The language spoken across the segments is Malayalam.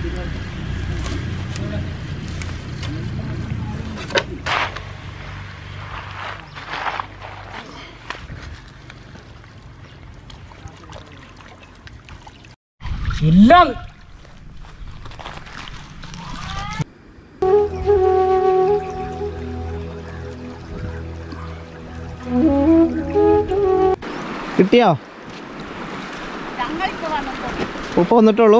ഇല്ല കിട്ടിയോ? ഉപ്പ വന്നിട്ടുള്ളൂ.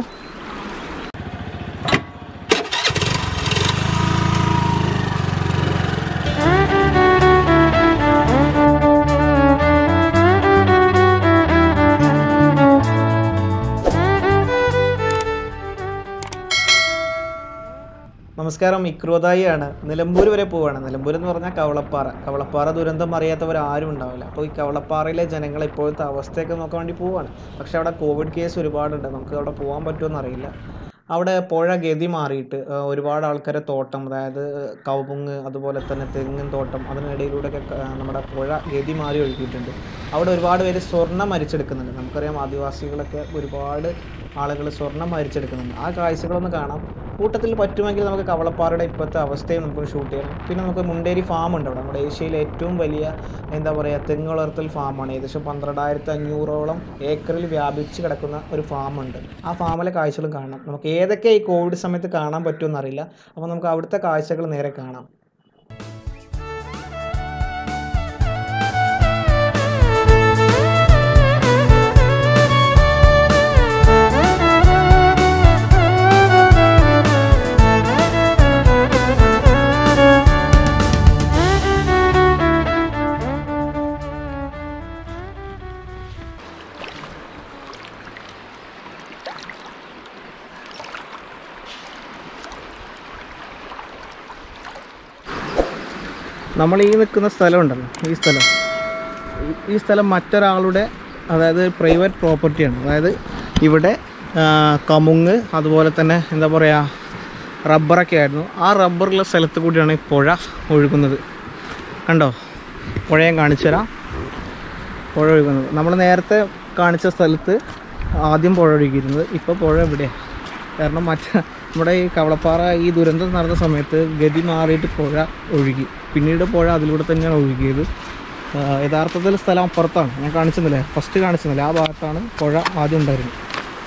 നമസ്കാരം, ഇക്രോതായിയാണ്. നിലമ്പൂർ വരെ പോവുകയാണ്. നിലമ്പൂർ എന്ന് പറഞ്ഞാൽ കവളപ്പാറ ദുരന്തം അറിയാത്തവർ ആരും ഉണ്ടാവില്ല. അപ്പോൾ ഈ കവളപ്പാറയിലെ ജനങ്ങൾ ഇപ്പോഴത്തെ അവസ്ഥയൊക്കെ നോക്കാൻ വേണ്ടി പോവുകയാണ്. പക്ഷേ അവിടെ കോവിഡ് കേസ് ഒരുപാടുണ്ട്. നമുക്ക് അവിടെ പോകാൻ പറ്റുമെന്ന് അറിയില്ല. അവിടെ പുഴ ഗതി മാറിയിട്ട് ഒരുപാട് ആൾക്കാരെ തോട്ടം, അതായത് കവുങ്ങ്, അതുപോലെ തന്നെ തെങ്ങിൻ തോട്ടം, അതിനിടയിലൂടെയൊക്കെ നമ്മുടെ പുഴ ഗതി മാറി ഒഴുകിയിട്ടുണ്ട്. അവിടെ ഒരുപാട് പേര് സ്വർണ്ണം മരിച്ചെടുക്കുന്നുണ്ട്. നമുക്കറിയാം, ആദിവാസികളൊക്കെ ഒരുപാട് ആളുകൾ സ്വർണ്ണം മരിച്ചെടുക്കുന്നുണ്ട്. ആ കാഴ്ചകളൊന്ന് കാണാം. കൂട്ടത്തിൽ പറ്റുമെങ്കിൽ നമുക്ക് കവളപ്പാറയുടെ ഇപ്പോഴത്തെ അവസ്ഥയും നമുക്ക് ഷൂട്ട് ചെയ്യണം. പിന്നെ നമുക്ക് മുണ്ടേരി ഫാം ഉണ്ട് അവിടെ. നമ്മുടെ ഏഷ്യയിലെ ഏറ്റവും വലിയ തെങ്ങ് വളർത്തൽ ഫാമാണ്. ഏകദേശം 12,500ഓളം ഏക്കറിൽ വ്യാപിച്ച് കിടക്കുന്ന ഒരു ഫാമുണ്ട്. ആ ഫാമിലെ കാഴ്ചകളും കാണണം. നമുക്ക് ഏതൊക്കെ ഈ കോവിഡ് സമയത്ത് കാണാൻ പറ്റുമെന്ന് അറിയില്ല. അപ്പോൾ നമുക്ക് അവിടുത്തെ കാഴ്ചകൾ നേരെ കാണാം. നമ്മൾ ഈ നിൽക്കുന്ന സ്ഥലമുണ്ടല്ലോ, ഈ സ്ഥലം മറ്റൊരാളുടെ, അതായത് പ്രൈവറ്റ് പ്രോപ്പർട്ടിയാണ്. അതായത് ഇവിടെ കമുങ്ങ്, അതുപോലെ തന്നെ റബ്ബറൊക്കെ ആയിരുന്നു. ആ റബ്ബറുള്ള സ്ഥലത്ത് കൂടിയാണ് പുഴ ഒഴുകുന്നത്. കണ്ടോ, പുഴ ഞാൻ കാണിച്ചു തരാം. പുഴ ഒഴുകുന്നത് നമ്മൾ നേരത്തെ കാണിച്ച സ്ഥലത്ത് ആദ്യം പുഴ ഒഴുകിയിരുന്നത്. ഇപ്പോൾ പുഴ എവിടെയാണ്? കാരണം നമ്മുടെ ഈ കവളപ്പാറ ഈ ദുരന്തം നടന്ന സമയത്ത് ഗതി മാറിയിട്ട് പുഴ ഒഴുകി. പിന്നീട് പുഴ അതിലൂടെ തന്നെയാണ് ഒഴുകിയത്. യഥാർത്ഥത്തിൽ സ്ഥലം അപ്പുറത്താണ്. ഞാൻ കാണിച്ചെന്നില്ലേ, ഫസ്റ്റ് കാണിച്ചെന്നില്ലേ, ആ ഭാഗത്താണ് പുഴ ആദ്യം ഉണ്ടായിരുന്നത്.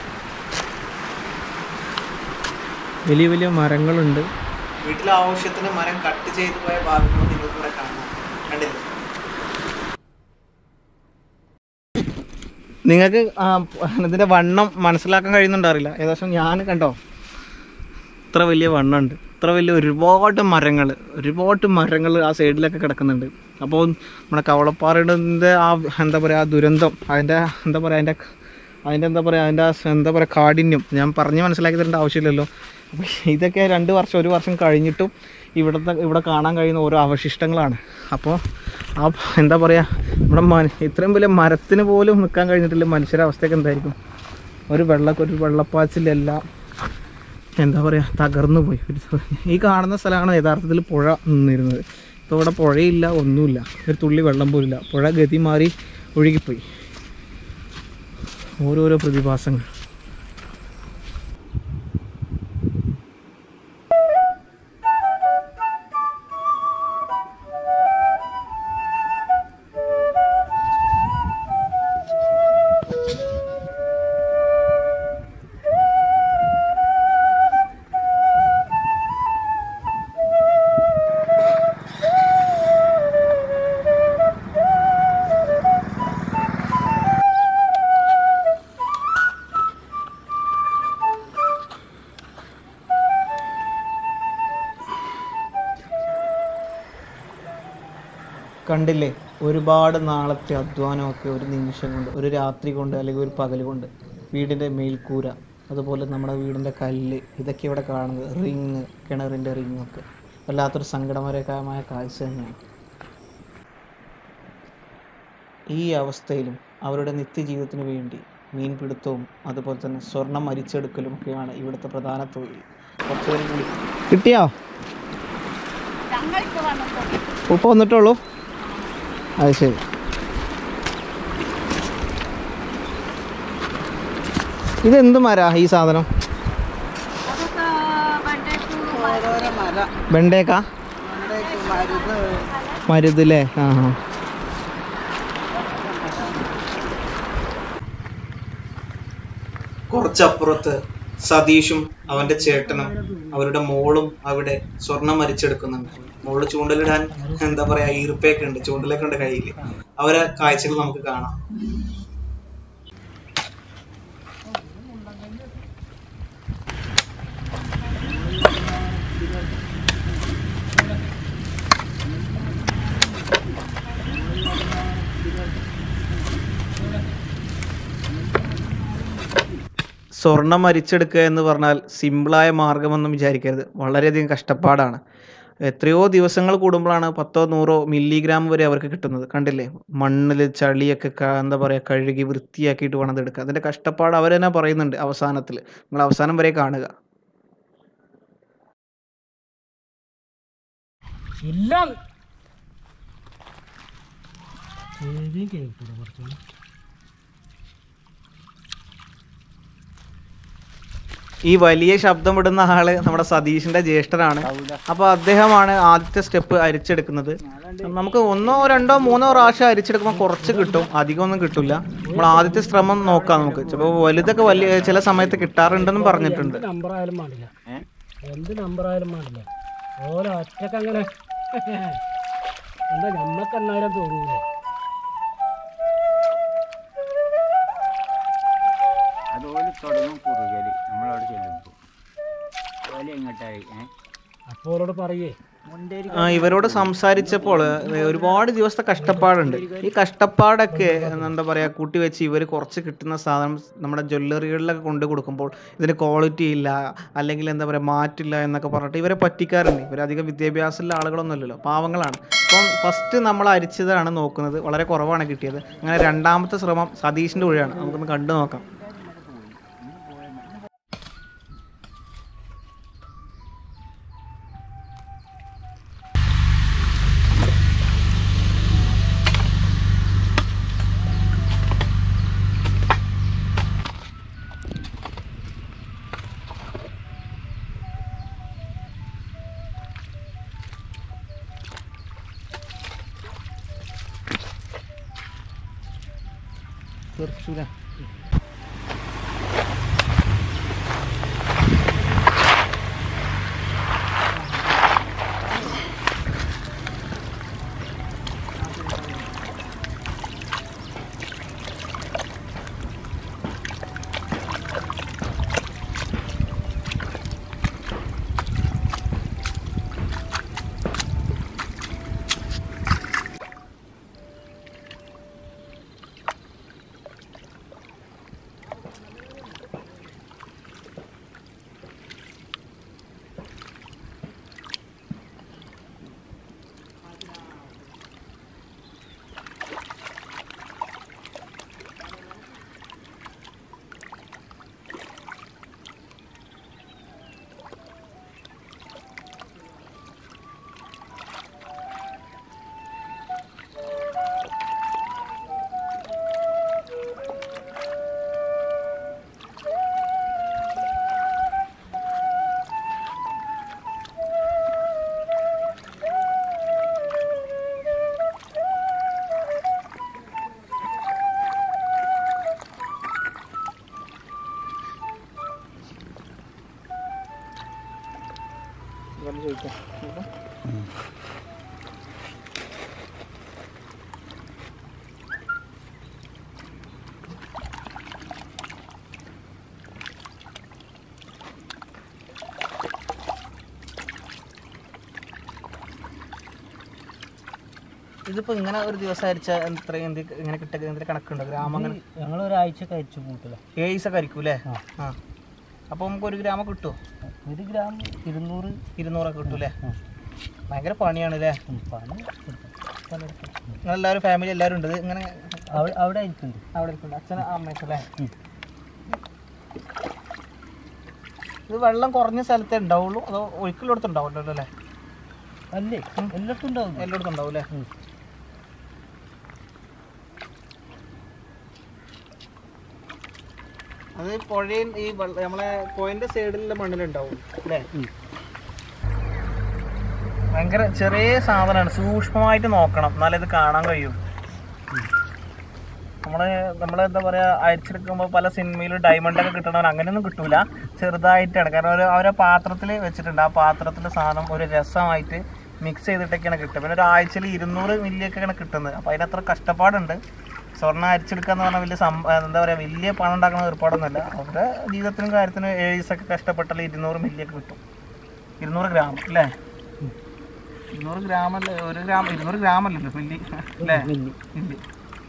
വലിയ വലിയ മരങ്ങളുണ്ട്. വീട്ടിലെ ആവശ്യത്തിന് മരം കട്ട് ചെയ്തു പോയ ഭാഗങ്ങൾ നിങ്ങൾക്ക് ഇവിടെ കാണാം. കണ്ടില്ലേ? നിങ്ങൾക്ക് ഇതിൻ്റെ വണ്ണം മനസ്സിലാക്കാൻ കഴിയുന്നുണ്ടറിയില്ല. ഏകദേശം ഞാൻ കണ്ടോ, ഇത്ര വലിയ വണ്ണമുണ്ട്. ഇത്ര വലിയ ഒരുപാട് മരങ്ങൾ ആ സൈഡിലൊക്കെ കിടക്കുന്നുണ്ട്. അപ്പോൾ നമ്മുടെ കവളപ്പാറയുടെ ആ ദുരന്തം, അതിൻ്റെ കാഠിന്യം ഞാൻ പറഞ്ഞ് മനസ്സിലാക്കി തരേണ്ട ആവശ്യമില്ലല്ലോ. അപ്പോൾ ഇതൊക്കെ 1 വർഷം കഴിഞ്ഞിട്ടും ഇവിടെ കാണാൻ കഴിയുന്ന ഓരോ അവശിഷ്ടങ്ങളാണ്. അപ്പോൾ നമ്മുടെ ഇത്രയും വലിയ മരത്തിന് പോലും നിൽക്കാൻ കഴിഞ്ഞിട്ടില്ല. മനുഷ്യരുടെ അവസ്ഥയൊക്കെ എന്തായിരിക്കും? ഒരു വെള്ളപ്പാച്ചിലെല്ലാം തകർന്നു പോയി. ഈ കാണുന്ന സ്ഥലമാണ് യഥാർത്ഥത്തിൽ പുഴ നിന്നിരുന്നത്. ഇപ്പോൾ ഇവിടെ പുഴയില്ല, ഒന്നുമില്ല, ഒരു തുള്ളി വെള്ളം പോലില്ല. പുഴ ഗതി മാറി ഒഴുകിപ്പോയി. ഓരോരോ പ്രതിഭാസങ്ങൾ. കണ്ടില്ലേ, ഒരുപാട് നാളത്തെ അധ്വാനമൊക്കെ ഒരു നിമിഷം കൊണ്ട്, ഒരു രാത്രി കൊണ്ട്, അല്ലെങ്കിൽ ഒരു പകൽ കൊണ്ട്. വീടിൻ്റെ മേൽക്കൂര, അതുപോലെ നമ്മുടെ വീടിൻ്റെ കല്ല്, ഇതൊക്കെ ഇവിടെ കാണുന്നത്. റിങ്, കിണറിൻ്റെ റിങ്ങൊക്കെ വല്ലാത്തൊരു സങ്കടകരമായ കാഴ്ച തന്നെയാണ്. ഈ അവസ്ഥയിലും അവരുടെ നിത്യജീവിതത്തിന് വേണ്ടി മീൻപിടുത്തവും അതുപോലെ തന്നെ സ്വർണം മരിച്ചെടുക്കലും ഒക്കെയാണ് ഇവിടുത്തെ പ്രധാന തൊഴിൽ. കുറച്ചുപേരും കൂടി കിട്ടിയോ? ഉപ്പ വന്നിട്ടുള്ളൂ. അത് ശരി. ഇതെന്ത് മരാ ഈ സാധനം? വെണ്ടേക്ക മരുതല്ലേ? ആ ആ. കുറച്ചപ്പുറത്ത് സതീഷും അവന്റെ ചേട്ടനും അവരുടെ മോളും അവിടെ സ്വർണം മരിച്ചെടുക്കുന്നുണ്ട്. മോള് ചൂണ്ടലിടാൻ എന്താ പറയാ ഈർപ്പൊക്കെ ഉണ്ട്, ചൂണ്ടലൊക്കെ ഉണ്ട് കയ്യില്. അവരെ കാഴ്ചകൾ നമുക്ക് കാണാം. സ്വർണം മരിച്ചെടുക്കുക എന്ന് പറഞ്ഞാൽ സിമ്പിളായ മാർഗമൊന്നും വിചാരിക്കരുത്. വളരെയധികം കഷ്ടപ്പാടാണ്. എത്രയോ ദിവസങ്ങൾ കൂടുമ്പോഴാണ് 10-100 മില്ലിഗ്രാം വരെ അവർക്ക് കിട്ടുന്നത്. കണ്ടില്ലേ, മണ്ണിൽ ചളിയൊക്കെ എന്താ പറയുക കഴുകി വൃത്തിയാക്കിയിട്ട് വേണം അതെടുക്കുക. അതിൻ്റെ കഷ്ടപ്പാട് അവർ തന്നെ പറയുന്നുണ്ട് അവസാനത്തിൽ. നിങ്ങൾ അവസാനം വരെ കാണുക. ഈ വലിയ ശബ്ദമിടുന്ന ആള് നമ്മുടെ സതീഷിന്റെ ജ്യേഷ്ഠനാണ്. അപ്പൊ അദ്ദേഹമാണ് ആദ്യത്തെ സ്റ്റെപ്പ് അരിച്ചെടുക്കുന്നത്. നമുക്ക് 1, 2, 3 പ്രാവശ്യം അരിച്ചെടുക്കുമ്പോൾ കുറച്ച് കിട്ടും, അധികം ഒന്നും കിട്ടില്ല. നമ്മൾ ആദ്യത്തെ ശ്രമം നോക്കാം. നമുക്ക് ചിലപ്പോൾ വലുതൊക്കെ വലിയ ചില സമയത്ത് കിട്ടാറുണ്ടെന്നും പറഞ്ഞിട്ടുണ്ട്. എന്ത് നമ്പറായാലും പാടില്ല, ഓരോ ഒറ്റക്ക് അങ്ങനെ എന്താ നമ്മക്ക് എന്നാലും തോന്നൂലേ. അതുപോലെ തുടങ്ങും കുറുകല് നമ്മളവിടെ ചെല്ലുമ്പോൾ അതുപോലെ എങ്ങോട്ടായി അപ്പോൾ അവരോട് പറയേ. ഇവരോട് സംസാരിച്ചപ്പോൾ ഒരുപാട് ദിവസത്തെ കഷ്ടപ്പാടുണ്ട്. ഈ കഷ്ടപ്പാടൊക്കെ എന്താ പറയുക കൂട്ടി വെച്ച് ഇവർ കുറച്ച് കിട്ടുന്ന സാധനം നമ്മുടെ ജ്വല്ലറികളിലൊക്കെ കൊണ്ട് കൊടുക്കുമ്പോൾ ഇതിന് ക്വാളിറ്റി ഇല്ല, അല്ലെങ്കിൽ എന്താ പറയുക മാറ്റില്ല എന്നൊക്കെ പറഞ്ഞിട്ട് ഇവരെ പറ്റിക്കാറുണ്ട്. ഇവരധികം വിദ്യാഭ്യാസമുള്ള ആളുകളൊന്നുമല്ലല്ലോ, പാവങ്ങളാണ്. അപ്പം ഫസ്റ്റ് നമ്മൾ അരിച്ചതാണ് നോക്കുന്നത്, വളരെ കുറവാണ് കിട്ടിയത്. അങ്ങനെ രണ്ടാമത്തെ ശ്രമം സതീഷിൻ്റെ വഴിയാണ്. നമുക്കൊന്ന് കണ്ടു നോക്കാം. തീർച്ചയായും ചോദിക്കാം. ഇതിപ്പോ ഇങ്ങനെ ഒരു ദിവസം അരിച്ച ഇങ്ങനെ കിട്ടുക എന്തെങ്കിലും കണക്കുണ്ടോ? ഗ്രാമങ്ങൾ ഞങ്ങൾ ഒരാഴ്ച കഴിച്ചു കൂട്ടില്ല. 7 ദിവസം അരിക്കും അല്ലേ? ആ. അപ്പോൾ നമുക്ക് 1 ഗ്രാം കിട്ടുമോ? 1 ഗ്രാം 200 കിട്ടും അല്ലേ? ഭയങ്കര പണിയാണ് അല്ലേ? നിങ്ങളെല്ലാവരും ഫാമിലി എല്ലാവരും ഉണ്ട് ഇങ്ങനെ അവിടെ ഇരിക്കുന്നുണ്ട്. അവിടെ ഇരിക്കുന്നുണ്ട് അച്ഛൻ അമ്മയൊക്കെ അല്ലേ? ഇത് വെള്ളം കുറഞ്ഞ സ്ഥലത്തേ ഉണ്ടാവുള്ളൂ അതോ ഒഴുക്കിലെടുത്ത് ഉണ്ടാവുള്ളൂ അല്ലേ? അല്ലേ, എല്ലായിടത്തും ഉണ്ടാവും. എല്ലായിടത്തും ഉണ്ടാവും അല്ലേ? അത് പുഴയും ഈ നമ്മളെ പുഴൻ്റെ സൈഡിലുള്ള മണ്ണിലുണ്ടാവും അല്ലേ? ഭയങ്കര ചെറിയ സാധനമാണ്, സൂക്ഷ്മമായിട്ട് നോക്കണം എന്നാലേ ഇത് കാണാൻ കഴിയും. നമ്മളെന്താ പറയുക, അയച്ചെടുക്കുമ്പോൾ പല സിനിമയിലും ഡയമണ്ടൊക്കെ കിട്ടണവർ അങ്ങനെയൊന്നും കിട്ടൂല, ചെറുതായിട്ടാണ്. കാരണം അവരെ പാത്രത്തിൽ വെച്ചിട്ടുണ്ട്, ആ പാത്രത്തിലെ സാധനം ഒരു രസമായിട്ട് മിക്സ് ചെയ്തിട്ടൊക്കെയാണ് കിട്ടുക. പിന്നെ ഒരാഴ്ചയിൽ 200 മില്ലിയൊക്കെയാണ് കിട്ടുന്നത്. അപ്പോൾ അതിനത്ര കഷ്ടപ്പാടുണ്ട്. സ്വർണ്ണം അരിച്ചെടുക്കുക എന്ന് പറഞ്ഞാൽ എന്താ പറയുക, വലിയ പണം ഉണ്ടാക്കുന്ന ഏർപ്പാടൊന്നുമല്ല. അവരുടെ ജീവിതത്തിനും കാര്യത്തിനും 7 ദിവസമൊക്കെ കഷ്ടപ്പെട്ടാൽ 200 മില്ലിയൊക്കെ കിട്ടും. 200 ഗ്രാം അല്ലേ? 200 ഗ്രാമല്ലേ, 200 ഗ്രാമല്ലല്ലോ മില്ലി അല്ലേ? മില്ലി.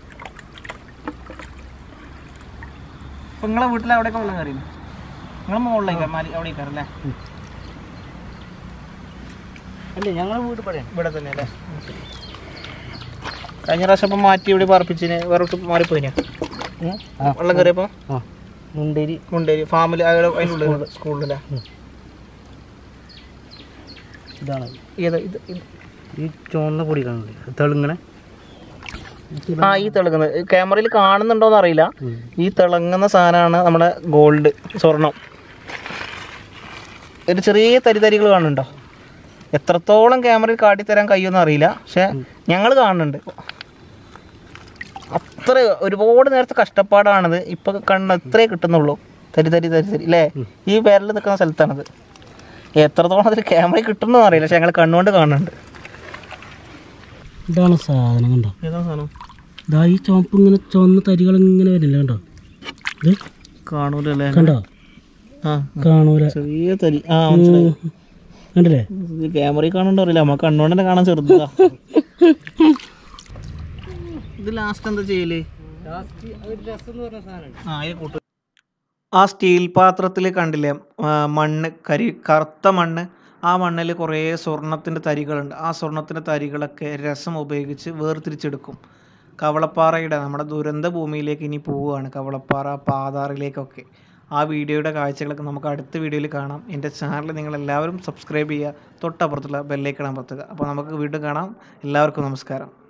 ഇപ്പം നിങ്ങളെ വീട്ടിൽ അവിടെയൊക്കെ വെള്ളം കയറിയില്ല? നിങ്ങൾ മുകളിലേക്ക് അവിടെ കയറല്ലേ? അല്ലേ ഞങ്ങളെ വീട് ഇവിടെ തന്നെ അല്ലേ? കഴിഞ്ഞ പ്രാവശ്യം അപ്പം മാറ്റി ഇവിടെ പാർപ്പിച്ചിന് വേറെ മാറിപ്പോയിനാ വെള്ളം കയറിയപ്പോ? മുണ്ടേരി ഫാമിലി അതിനുള്ള സ്കൂളിലല്ലേ? ഇതാണ് ഇത് ഈ ചുവന്ന പൊടി കാണുന്നില്ല, തെളുങ്ങനെ. ഈ തിളങ്ങുന്നത് ക്യാമറയിൽ കാണുന്നുണ്ടോന്ന് അറിയില്ല. ഈ തിളങ്ങുന്ന സാധനമാണ് നമ്മുടെ ഗോൾഡ്, സ്വർണം. ഒരു ചെറിയ തരിതരികൾ കാണുന്നുണ്ടോ? എത്രത്തോളം ക്യാമറയിൽ കാട്ടിത്തരാൻ കഴിയുമെന്ന് അറിയില്ല, പക്ഷെ ഞങ്ങൾ കാണുന്നുണ്ട്. അത്ര ഒരുപാട് നേരത്തെ കഷ്ടപ്പാടാണത്. ഇപ്പൊ ഇത്രേ കിട്ടുന്നുള്ളൂ, തരി അല്ലേ? ഈ പേരിൽ നിൽക്കുന്ന സ്ഥലത്താണത്. എത്രത്തോളം അതിൽ ക്യാമറയിൽ കിട്ടുമെന്ന് അറിയില്ല, പക്ഷെ ഞങ്ങൾ കണ്ണുകൊണ്ട് കാണുന്നുണ്ട്. ഇതാണ് സാധനം, കണ്ടോ? ഏതാണ് സാധനം? ഇതാ ഈ ചുവപ്പ് ഇങ്ങനെ ചുവന്ന തരികൾ ഇങ്ങനെ വരില്ല, കണ്ടോ? ഇത് കാണൂലല്ലേ? കണ്ടോ? കാണൂല, ചെറിയ തരി. മനസ്സിലായി, കണ്ടില്ലേ? ക്യാമറയിൽ കാണുന്നുണ്ടോ അറിയില്ല, നമുക്ക് കണ്ണുകൊണ്ട് തന്നെ കാണാൻ ചെറുതാ. ഇത് ലാസ്റ്റ് എന്താ ചെയ്യല്? ആ സ്റ്റീൽ പാത്രത്തിൽ കണ്ടില്ലേ മണ്ണ്, കറുത്ത മണ്ണ്. ആ മണ്ണിൽ കുറേ സ്വർണത്തിൻ്റെ തരികളുണ്ട്. ആ സ്വർണത്തിൻ്റെ തരികളൊക്കെ രസം ഉപയോഗിച്ച് വേർതിരിച്ചെടുക്കും. കവളപ്പാറയുടെ നമ്മുടെ ദുരന്ത ഭൂമിയിലേക്ക് ഇനി പോവുകയാണ്, കവളപ്പാറ പാതാറിലേക്കൊക്കെ. ആ വീഡിയോയുടെ കാഴ്ചകളൊക്കെ നമുക്ക് അടുത്ത വീഡിയോയിൽ കാണാം. എൻ്റെ ചാനൽ നിങ്ങളെല്ലാവരും സബ്സ്ക്രൈബ് ചെയ്യുക, തൊട്ടപ്പുറത്തുള്ള ബെല്ലൈക്കൺ അമർത്തുക. അപ്പോൾ നമുക്ക് വീണ്ടും കാണാം. എല്ലാവർക്കും നമസ്കാരം.